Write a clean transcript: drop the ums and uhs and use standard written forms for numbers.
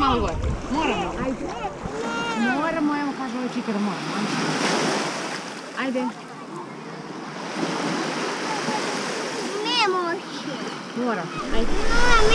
malo gore. Moramo. Ajde. Moramo, evo kaže ovaj čika da moramo. Ajde. Ne može. Mora. Ajde. Mora,